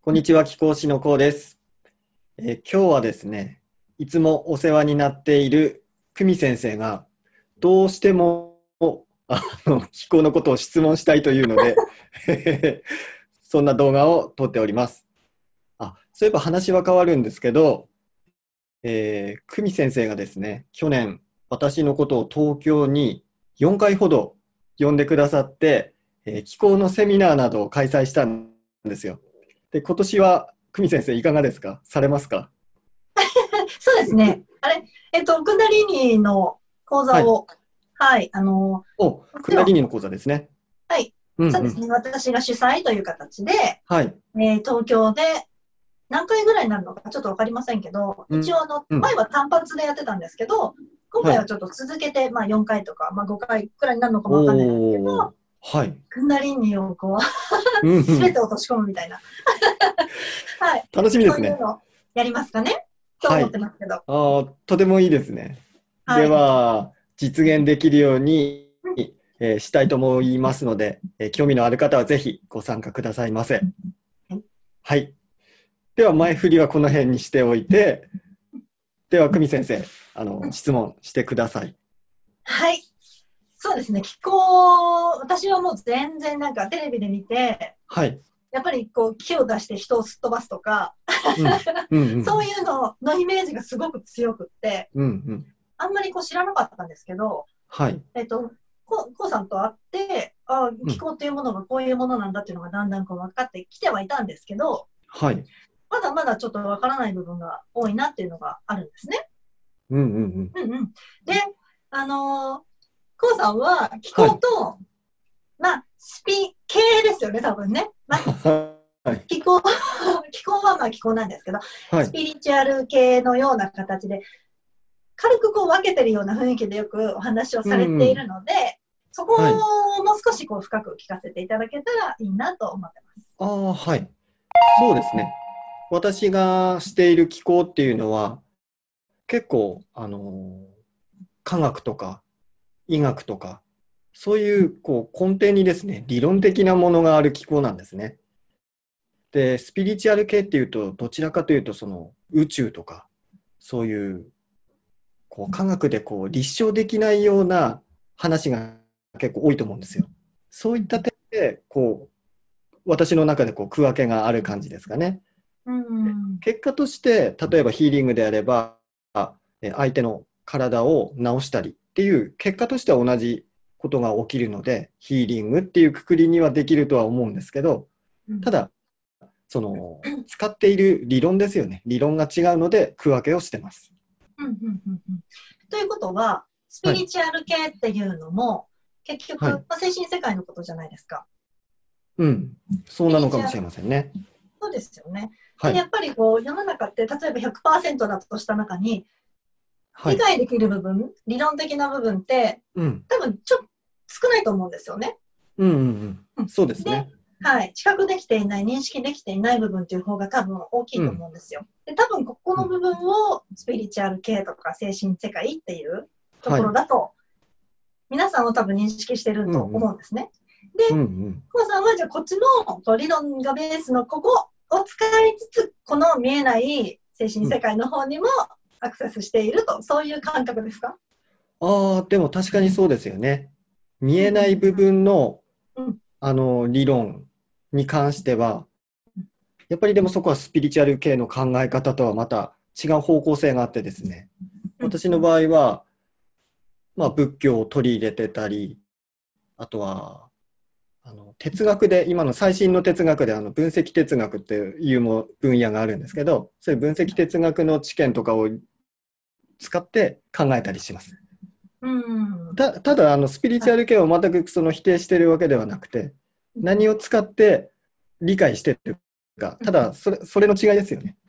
こんにちは、貴公子のこうです。今日はですね、いつもお世話になっている久美先生がどうしても気候のことを質問したいというのでそんな動画を撮っております。そういえば話は変わるんですけど、久美先生がですね、去年私のことを東京に4回ほど呼んでくださって、気候のセミナーなどを開催したんですよ。で、今年は久美先生いかがですか？されますか？ そうですね。クンダリーニの講はい。 座を、はい、もクンダちろん、 リーニの講座ですね。 はい、 うんうん。 そうですね。私が主催という形で、 はい。 東京で何回ぐらいになるのかちょっとわかりませんけど、 うん。 一応うん。 前は単発でやってたんですけど、今はい。 回はちょっと続けて、4回とか、5回くらいになるのかもわかんないですけど、 おー。はい。 クンダリーニをこう、 うんうすべん。 て落とし込むみたいな、はい、 楽しみですね。 そういうのやりますかねと思ってはい。 ますけど、 とてもいいですね。ではい。 は、実現できるように、したいと思いますので、興味のある方はぜひご参加くださいませ。はい。では、前振りはこの辺にしておいて、では、久美先生、質問してください。 はい。そうですね、気候、私はもう全然なんかテレビで見て、 はい。 やっぱりこう気を出して人をすっ飛ばすとか、 うん。うんうん。 そういうののイメージがすごく強くって、 うんうん。 あんまりこう知らなかったんですけど、 はい。 こうさんと会って、 うん。 気候っていうものがこういうものなんだっていうのがだんだんこう分かってきてはいたんですけど、 はい。 まだまだちょっと分からない部分が多いなっていうのがあるんですね。 うんうんうん。 うんうん。で、あのこうさんは気はい。 候と、スピ系ですよね、多分ね。 はい。 気候気候は気候なんですけど、 はい。 スピリチュアル系のような形で、軽くこう分けてるような雰囲気でよくお話をうされているんうん。 ので、そこはい。 をもう少しこう深く聞かせていただけたらいいなと思ってます。 はい。そうですね。私がしている気候っていうのは、結構、科学とか医学とか、そういう、根底にですね、理論的なものがある気候なんですね。で、スピリチュアル系っていうと、どちらかというと、その宇宙とか、そういう、科学で立証できないような話が結構多いと思うんですよ。そういった点で、私の中で区分けがある感じですかね。 うん。 結果として、例えばヒーリングであれば、相手の体を治したりっていう、結果としては同じことが起きるので、ヒーリングっていうくくりにはできるとは思うんですけど、 うん。 ただ、使っている理論ですよね。理論が違うので、区分けをしてます。 うん。うん。うん。ということは、スピはい。 リチュアル系っていうのも、結局、 はい。 精神世界のことじゃないですか。 うん。 スピそうなのかもしれリチュアル、 ませんね。 そうですよね。で、やはい。 っぱりこう、世の中って、例えば100%だとした中に、 はい。 理解できる部分、理論的な部分って、 うん。 多分ちょっと少ないと思うんですよね。 うんうんうん。 うん、で、 そうですね。 はい、知覚できていない、認識できていない部分っていう方が多分大きいとうん。 思うんですよ。で、多分ここうん。 の部分をスピリチュアル系とか精神世界っていうところはい。 だと、皆さんは多分認識してるとうんうん。 思うんですね。で、 うんうん。 コウさんはじゃあこっちのこう理論がベースのここを使いつつ、この見えない精神うん。 世界の方にもアクセスしていると、そういう感覚ですか？ でも確かにそうですよね。見えないうん部分の、 うんうん理論に関しては、やっぱりでもそこはスピリチュアル系の考え方とはまた違う方向性があってですね。 うん私の場合は、仏教を取り入れてたり、あとは、哲学で、今の最新の哲学で分析哲学っていう分野があるんですけど、そういう分析哲学の知見とかを使って考えたりします。 うんうんただスピリチュアル系を全くその否定しているわけではなくて、何を使って理解しているか、ただそれの違いですよね。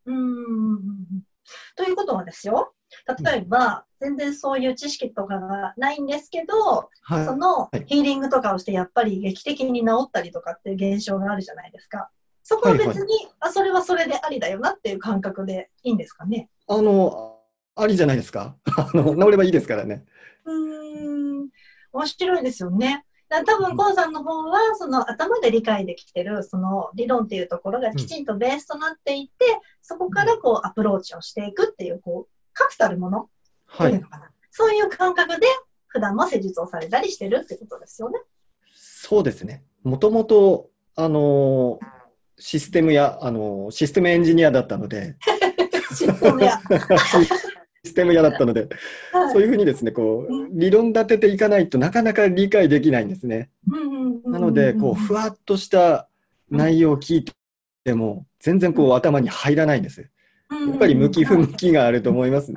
ということはですよ、 うん、 例えば、全然そういう知識とかがないんですけど、そのはいヒーリングとかをして、やっぱり劇的に治ったりとかっていう現象があるじゃないですか。そこははいはい。 別に、それはそれでありだよなっていう感覚でいいんですかね。 ありじゃないですか。治ればいいですからね。 うーん、面白いですよね。 多分、コウさんの方は、その頭で理解できてる、その理論っていうところがきちんとベースとなっていて、そこからこうアプローチをしていくっていう、こう、確たるものっていうのかな。そういう感覚で、普段も施術をされたりしてるってことですよね。 そうですね。もともと、システムエンジニアだったので、 システムや。 システム屋だったので、 はい、 そういうふうにですね、こう、理論立てていかないとなかなか理解できないんですね。なので、こう、ふわっとした内容を聞いても、全然こう、頭に入らないんです。やっぱり向き不向きがあると思いますね。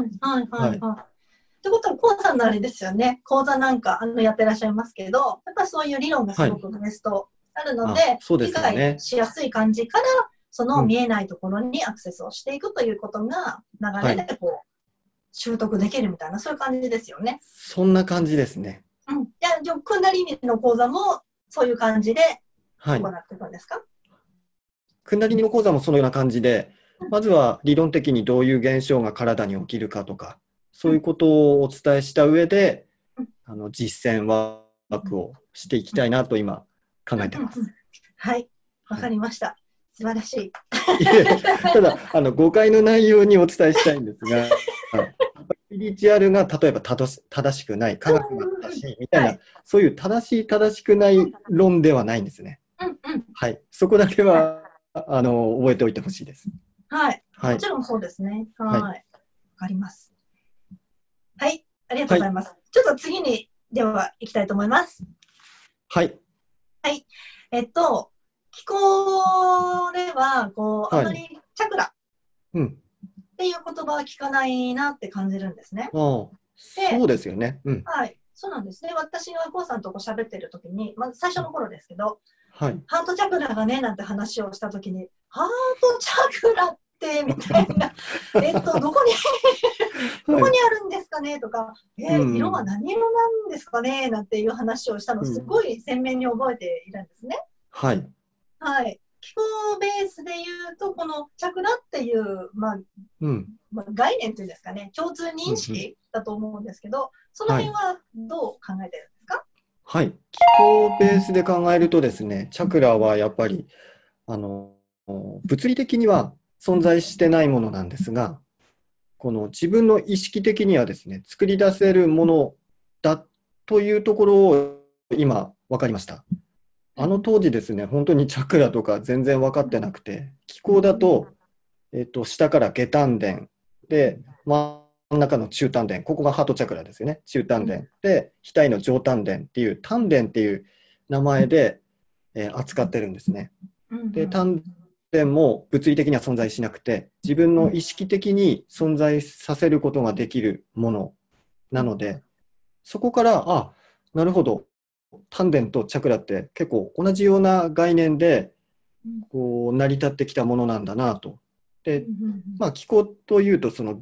ってことは、講座のあれですよね。講座なんかやってらっしゃいますけど、やっぱりそういう理論がすごくベースとあるので、理解しやすい感じから、その見えないところにアクセスをしていくということが流れでこう、習得できるみたいな、そういう感じですよね。 そんな感じですね。 じゃあ、クンダリニの講座もそういう感じで行っていくんですか？ クンダリニの講座もそのような感じで、まずは理論的にどういう現象が体に起きるかとか、そういうことをお伝えした上で、実践ワークをしていきたいなと今考えてます。 はい、わかりました。素晴らしい。 ただ誤解の内容にお伝えしたいんですが、スピリチュアルが例えば正しくない、科学が正しいみたいな、そういう正しくない論ではないんですね。はい、そこだけは覚えておいてほしいです。 はい、もちろんそうですね。はい、わかります。はい、ありがとうございます。ちょっと次にでは行きたいと思います。 はい。 はい。気候では、こう、あまりチャクラっていう言葉は聞かないなって感じるんですね。 そうですよね。 はい。そうなんですね。私がコウさんと喋ってる時に、まず最初の頃ですけど、ハートチャクラがね、なんて話をした時に、ハートチャクラってみたいな、どこにあるんですかねとか、色は何色なんですかねなんていう話をしたの、すごい鮮明に覚えているんですね。はい。気候ベースで言うと、このチャクラっていう、概念というんですかね、共通認識だと思うんですけど、その辺はどう考えてるんですか？ はい。気候ベースで考えるとですね、チャクラはやっぱり、物理的には存在してないものなんですが、この自分の意識的にはですね、作り出せるものだというところを今分かりました。当時ですね、本当にチャクラとか全然分かってなくて、気候だと、下から下丹田で、真ん中の中丹田、ここがハートチャクラですよね、中丹田で、額の上丹田っていう、丹田っていう名前で、扱ってるんですね。で、丹田も物理的には存在しなくて、自分の意識的に存在させることができるものなので、そこから、なるほど、丹田とチャクラって結構同じような概念でこう成り立ってきたものなんだなと。で、気候というとその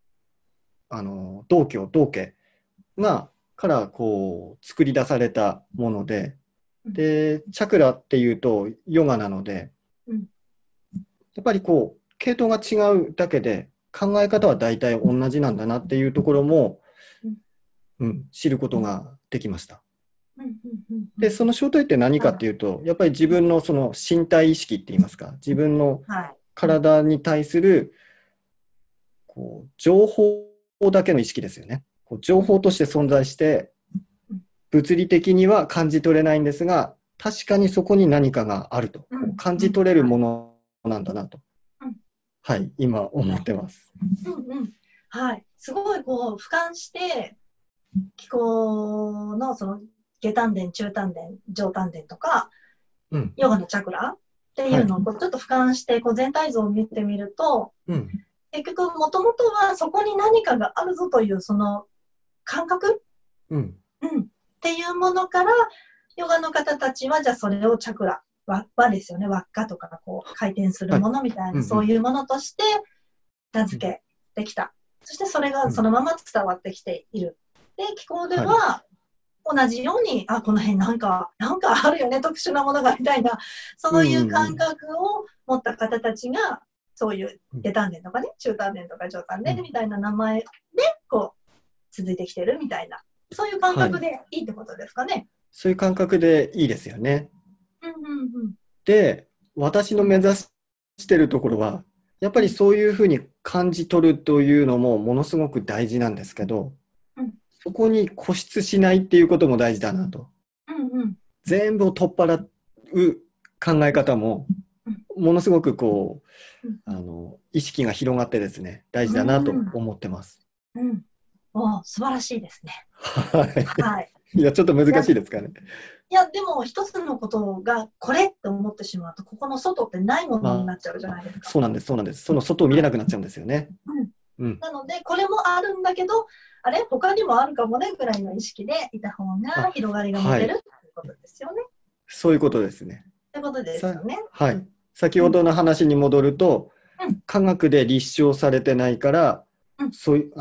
道家からこう作り出されたもので、でチャクラっていうとヨガなので、やっぱりこう系統が違うだけで考え方は大体同じなんだなっていうところも、知ることができました。で、その正体って何かっていうと、やっぱり自分のその身体意識って言いますか、自分の体に対するこう情報だけの意識ですよね。こう情報として存在して、物理的には感じ取れないんですが、確かにそこに何かがあると、感じ取れるものなんだなと、はい、今思ってます。 はい、すごいこう俯瞰して気候のその下丹田、中丹田、上丹田とか、ヨガのチャクラっていうのをこうちょっと俯瞰してこう全体像を見てみると、結局もともとはそこに何かがあるぞというその感覚、っていうものからヨガの方たちはじゃあそれをチャクラ輪ですよね、輪っかとかこう回転するものみたいな、そういうものとして名付けてきた。そしてそれがそのまま伝わってきている。で、気候では同じように、この辺なんかあるよね、特殊なものがみたいな、そういう感覚を持った方たちが、そういう下丹田とかね、中丹田とか上丹田みたいな名前で、こう、続いてきてるみたいな、そういう感覚でいいってことですかね。 そういう感覚でいいですよね。 うんうんうん。 で、私の目指してるところは、やっぱりそういうふうに感じ取るというのもものすごく大事なんですけど、 うん。 そこに固執しないっていうことも大事だなと。 うんうん。 全部を取っ払う考え方も、ものすごくこう、意識が広がってですね、大事だなと思ってます。 うん。お、素晴らしいですね。 ははい。 い。いや、ちょっと難しいですかね。 いや、でも一つのことがこれって思ってしまうと、ここの外ってないものになっちゃうじゃないですか。 そうなんです、そうなんです。その外を見れなくなっちゃうんですよね。 うん。なので、これもあるんだけど、あれ他にもあるかもねぐらいの意識でいた方が広がりが持てるっていうことですよね。 そういうことですね。 ということですよね。 はい。先ほどの話に戻ると、科学で立証されてないから、そういう、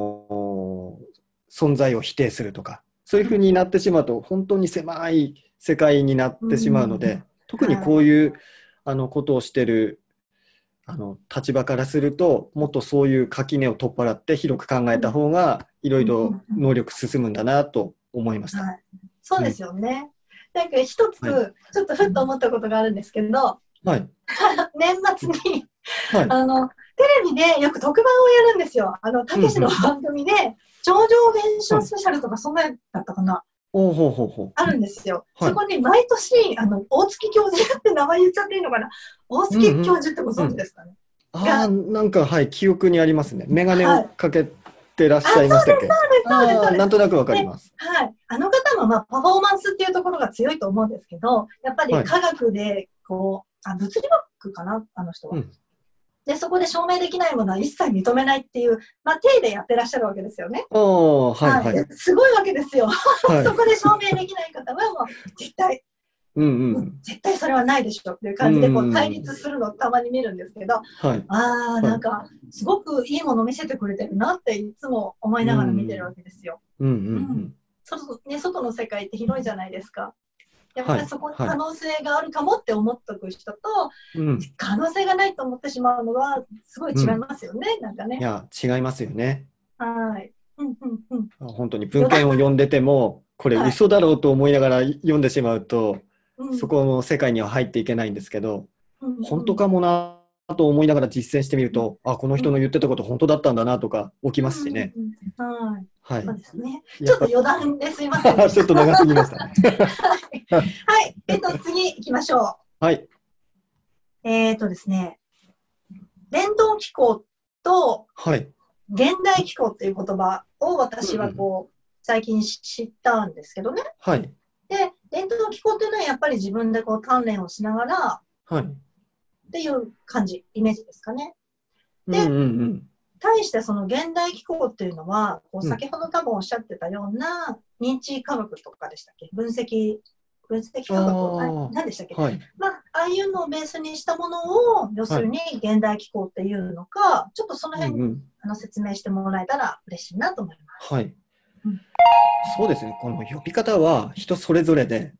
存在を否定するとか、そういうふうになってしまうと、本当に狭い世界になってしまうので、特にこういう、ことをしてる立場からすると、もっとそういう垣根を取っ払って広く考えた方が、いろいろ能力進むんだなと思いました。 はい、そうですよね。なんか一つ、ちょっとふっと思ったことがあるんですけど、はい、年末に、はい、テレビでよく特番をやるんですよ。たけしの番組で、超常現象スペシャルとかそんなだったかな。あるんですよ。はい、そこに毎年、大月教授って名前言っちゃっていいのかな。大月教授ってご存知ですかね。 ああ、なんか、はい、記憶にありますね。メガネをかけてらっしゃいましたっけ？そうです。なんとなくわかります。 はい。あの方も、まあ、パフォーマンスっていうところが強いと思うんですけど、やっぱり科学で、こう、物理学かな、あの人は。で、そこで証明できないものは一切認めないっていう、まあ、体でやってらっしゃるわけですよね。はい。すごいわけですよ。そこで証明できない方は、もう、絶対、絶対それはないでしょっていう感じでこう対立するのをたまに見るんですけど、なんかすごくいいものを見せてくれてるなっていつも思いながら見てるわけですよ。外の世界って広いじゃないですか。やっぱりそこに可能性があるかもって思っとく人と、可能性がないと思ってしまうのはすごい違いますよね、なんかね。 いや、違いますよね。 はい。 本当に文献を読んでても、これ嘘だろうと思いながら読んでしまうと、そこの世界には入っていけないんですけど、本当かもなと思いながら実践してみると、あ、この人の言ってたこと本当だったんだなとか起きますしね。 はい。そうですね。ちょっと余談ですいません。 ちょっと長すぎましたね。 はい。次行きましょう。 はい。 ですね、伝統気候と現代気候っていう言葉を私はこう、最近知ったんですけどね。 はい。 で、伝統気候っていうのはやっぱり自分でこう鍛錬をしながら、っていう感じ、イメージですかね。で、対してその現代気候っていうのは、こう先ほど多分おっしゃってたような認知科学とかでしたっけ、分析科学、何でしたっけ、まあ、ああいうのをベースにしたものを、要するに現代気候っていうのか、ちょっとその辺、説明してもらえたら嬉しいなと思います。 はい。そうですね、この呼び方は人それぞれで、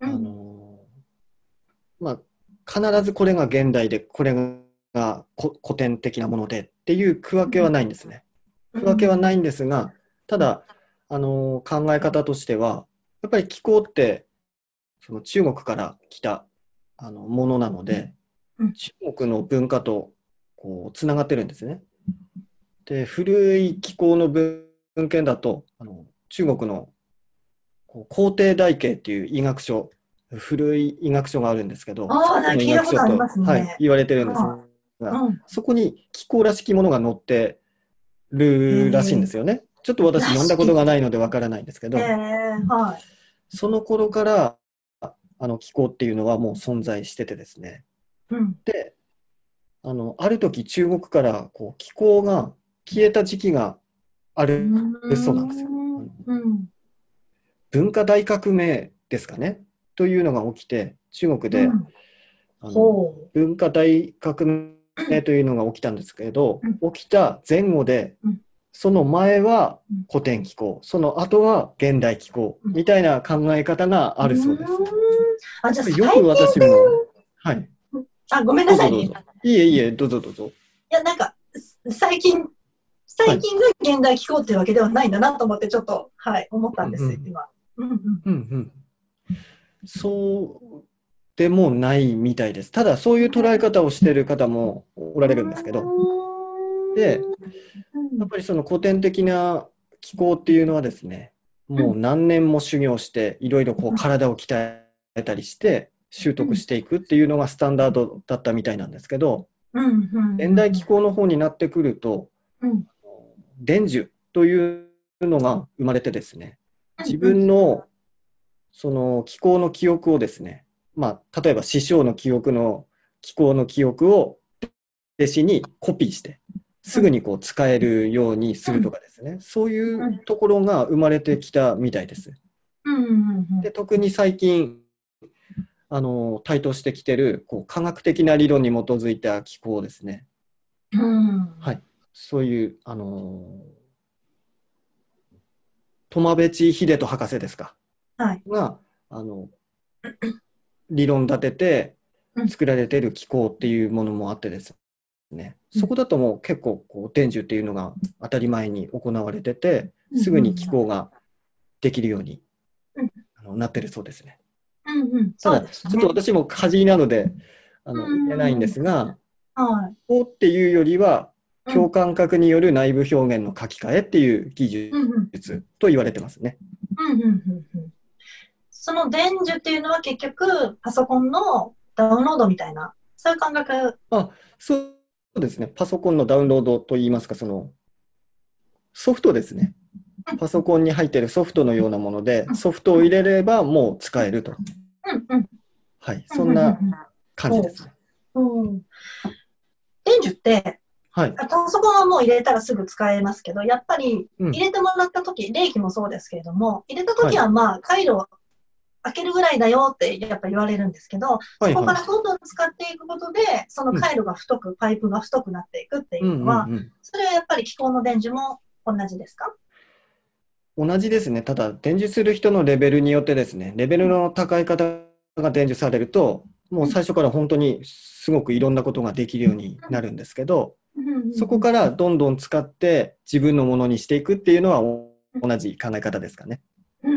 まあ、必ずこれが現代で、これが古典的なものでっていう区分けはないんですね。区分けはないんですが、ただ、考え方としては、やっぱり気候ってその中国から来たものなので、中国の文化とこうつながってるんですね。で、古い気候の文献だと、中国の皇帝台形っていう医学書、古い医学書があるんですけど、 最後の医学書と、 言われてるんですが、そこに気候らしきものが載ってるらしいんですよね。ちょっと私読んだことがないのでわからないんですけど、その頃から気候っていうのはもう存在しててですね。で、ある時中国からこう気候が消えた時期があるそうなんですよ。文化大革命ですかねというのが起きて、中国で、文化大革命というのが起きたんですけど、起きた前後で、その前は古典気候、その後は現代気候みたいな考え方があるそうです。 じゃあよく私も、はい。 ごめんなさいね。 いえいえ、どうぞどうぞ。 いや、なんか、最近が現代気候っていうわけではないんだなと思って、ちょっと、思ったんです、今。 そうでもないみたいです。ただそういう捉え方をしている方もおられるんですけど、で、やっぱりその古典的な気功っていうのはですね、もう何年も修行していろいろこう体を鍛えたりして習得していくっていうのがスタンダードだったみたいなんですけど、現代気功の方になってくると、伝授というのが生まれてですね、自分のその気功の記憶をですね、まあ、例えば師匠の気功の記憶を弟子にコピーしてすぐにこう使えるようにするとかですね、そういうところが生まれてきたみたいです。で、特に最近台頭してきてるこう科学的な理論に基づいた気功ですね、はい、そういう苫部地秀人博士ですか、が理論立てて作られている気功っていうものもあってですね、そこだともう結構こう伝授っていうのが当たり前に行われてて、すぐに気功ができるようになってるそうですね。ただちょっと私もかじりなので言えないんですが、気功っていうよりは共感覚による内部表現の書き換えっていう技術と言われてますね。 その伝授っていうのは結局パソコンのダウンロードみたいな、そういう感覚？ そうですね。パソコンのダウンロードといいますか、そのソフトですね。パソコンに入っているソフトのようなもので、ソフトを入れればもう使えると。はい、そんな感じですね。 伝授って、パソコンはもう入れたらすぐ使えますけど、やっぱり入れてもらったとき、霊気もそうですけれども、入れたときはまあ回路を開けるぐらいだよってやっぱ言われるんですけど、そこからどんどん使っていくことで、その回路が太く、パイプが太くなっていくっていうのは、それはやっぱり気功の伝授も同じですか？ 同じですね。ただ、伝授する人のレベルによってですね、レベルの高い方が伝授されると、もう最初から本当にすごくいろんなことができるようになるんですけど、そこからどんどん使って自分のものにしていくっていうのは同じ考え方ですかね。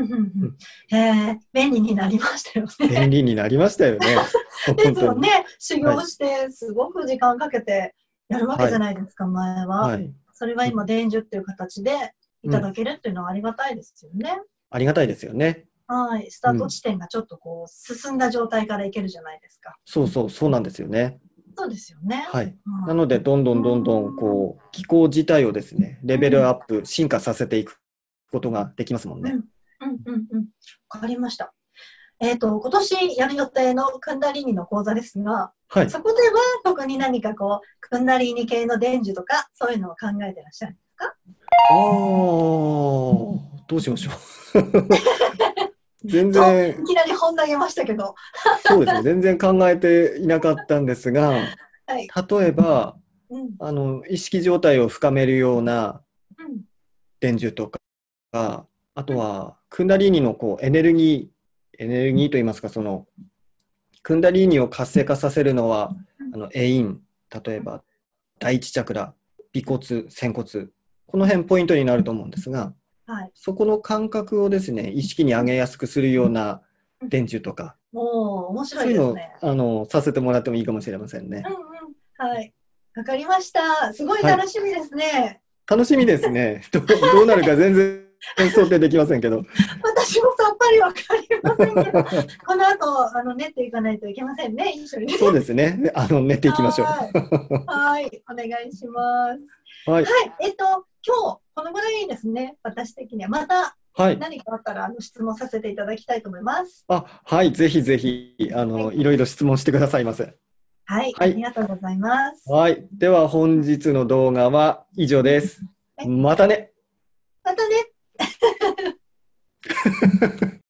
便利になりましたよね。 便利になりましたよね。 ですよね。修行してすごく時間かけてやるわけじゃないですか、前は。それが今伝授っていう形でいただけるっていうのはありがたいですよね。 ありがたいですよね。 スタート地点がちょっとこう進んだ状態からいけるじゃないですか。 そうなんですよね。 そうですよね。 なのでどんどんこう気功自体をですね、レベルアップ、進化させていくことができますもんね。 わかりました。今年やる予定のクンダリーニの講座ですが、そこでは特に何かこうクンダリーニ系の伝授とかそういうのを考えてらっしゃるんですか？ どうしましょう。全然いきなり本投げましたけど。 そうですね、全然考えていなかったんですが、例えば、意識状態を深めるような伝授とか、あとはクンダリーニのこうエネルギーといいますか、そのクンダリーニを活性化させるのはエイン、例えば第一チャクラ、尾骨、仙骨、この辺ポイントになると思うんですが、そこの感覚をですね、意識に上げやすくするような伝授とか、 面白いですね。 そういうのをさせてもらってもいいかもしれませんね。 はい、わかりました。すごい楽しみですね。 楽しみですね。どうなるか全然想定できませんけど。 私もさっぱりわかりませんけど、この後練っていかないといけませんね、一緒に。 そうですね。練っていきましょう。 はい、お願いします。はい、今日このぐらいですね。私的にはまた何かあったら質問させていただきたいと思います。 はい、ぜひぜひいろいろ質問してくださいませ。 はい、ありがとうございます。 はい、では本日の動画は以上です。またね。 またね。